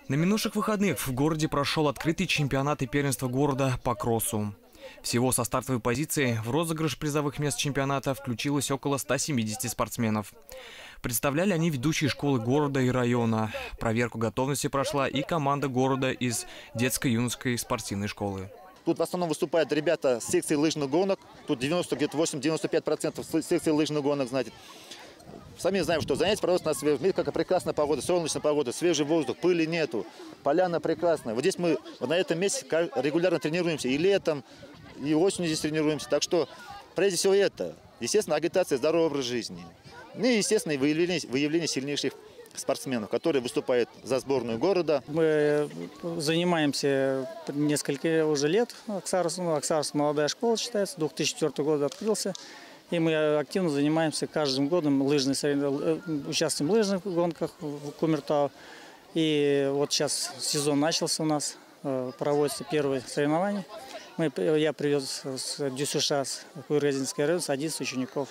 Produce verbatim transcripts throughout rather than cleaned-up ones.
На минувших выходных в городе прошел открытый чемпионат и первенство города по кроссу. Всего со стартовой позиции в розыгрыш призовых мест чемпионата включилось около ста семидесяти спортсменов. Представляли они ведущие школы города и района. Проверку готовности прошла и команда города из детско-юношеской спортивной школы. Тут в основном выступают ребята с секции лыжных гонок. Тут девяносто, где-то восемь-девяносто пять процентов секции лыжных гонок, знаете. Сами знаем, что занятия проводятся на свежем. Видите, какая прекрасная погода, солнечная погода, свежий воздух, пыли нету, поляна прекрасная. Вот здесь мы вот на этом месте регулярно тренируемся и летом, и осенью здесь тренируемся. Так что прежде всего это, естественно, агитация здорового образа жизни. Ну и, естественно, выявление, выявление сильнейших спортсменов, которые выступают за сборную города. Мы занимаемся несколько уже лет. Аксарс, ну, Аксарс молодая школа считается, две тысячи четвёртого года открылся. И мы активно занимаемся каждым годом лыжной, участвуем в лыжных гонках в Кумертау. И вот сейчас сезон начался у нас, проводятся первые соревнования. Мы, я привез с ДЮСШ, с Куйргазинской района, с одиннадцати учеников.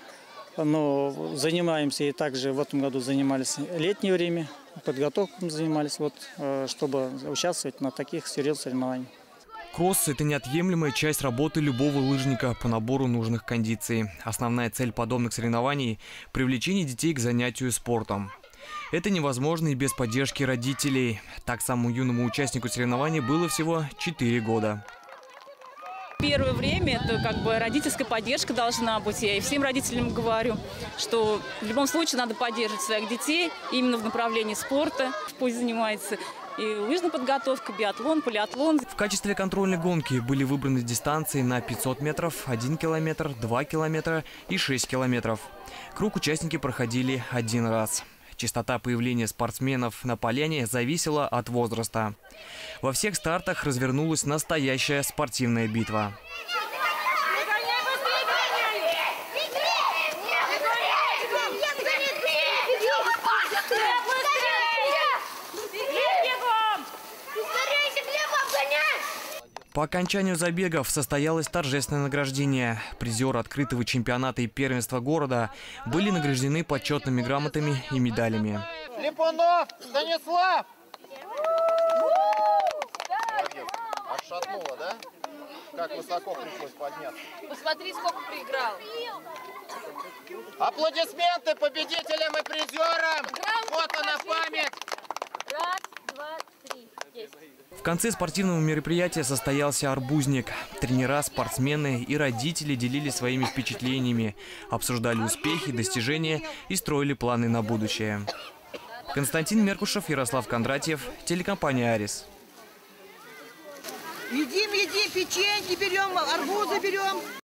Но занимаемся и также в этом году занимались летнее время, подготовкой занимались, вот, чтобы участвовать на таких серьезных соревнованиях. Кросс – это неотъемлемая часть работы любого лыжника по набору нужных кондиций. Основная цель подобных соревнований – привлечение детей к занятию спортом. Это невозможно и без поддержки родителей. Так самому юному участнику соревнований было всего четыре года. Первое время это как бы родительская поддержка должна быть. Я и всем родителям говорю, что в любом случае надо поддерживать своих детей именно в направлении спорта. Пусть занимается и лыжная подготовка, биатлон, полиатлон. В качестве контрольной гонки были выбраны дистанции на пятьсот метров, один километр, два километра и шесть километров. Круг участники проходили один раз. Частота появления спортсменов на поляне зависела от возраста. Во всех стартах развернулась настоящая спортивная битва. По окончанию забегов состоялось торжественное награждение. Призеры открытого чемпионата и первенства города были награждены почетными грамотами и медалями. Липунов Станислав! Отшатнуло, да? Как высоко пришлось подняться. Посмотри, сколько проиграл. Аплодисменты победителям и призерам! Фото на память! Раз, два, три. Есть. В конце спортивного мероприятия состоялся арбузник. Тренера, спортсмены и родители делились своими впечатлениями, обсуждали успехи, достижения и строили планы на будущее. Константин Меркушев, Ярослав Кондратьев, телекомпания «Арис». Едим, едим, печеньки берем, арбузы берем.